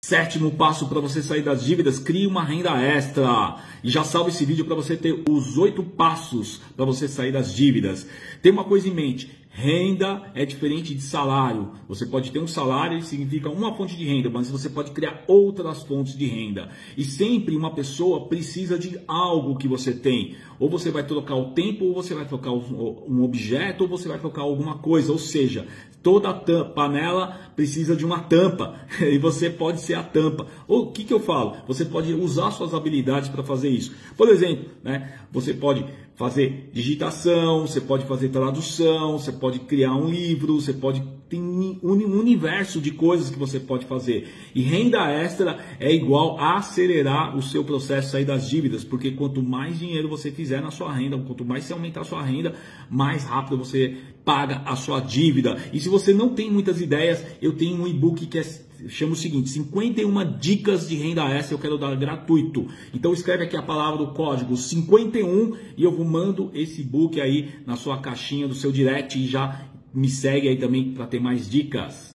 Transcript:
Sétimo passo para você sair das dívidas: crie uma renda extra. E já salve esse vídeo para você ter os 8 passos para você sair das dívidas. Tem uma coisa em mente: renda é diferente de salário. Você pode ter um salário e significa uma fonte de renda, mas você pode criar outras fontes de renda. E sempre uma pessoa precisa de algo que você tem. Ou você vai trocar o tempo, ou você vai trocar um objeto, ou você vai trocar alguma coisa. Ou seja, toda panela precisa de uma tampa e você pode ser a tampa. Ou o que eu falo? Você pode usar suas habilidades para fazer isso. Por exemplo, você pode fazer digitação, você pode fazer tradução, você pode criar um livro, você pode ter um universo de coisas que você pode fazer. E renda extra é igual a acelerar o seu processo de sair das dívidas, porque quanto mais dinheiro você fizer na sua renda, quanto mais você aumentar a sua renda, mais rápido você paga a sua dívida. E se você não tem muitas ideias, eu tenho um e-book que chama o seguinte: 51 dicas de renda extra, eu quero dar gratuito. Então escreve aqui a palavra do código 51 e eu mando esse e-book aí na sua caixinha do seu direct e já me segue aí também para ter mais dicas.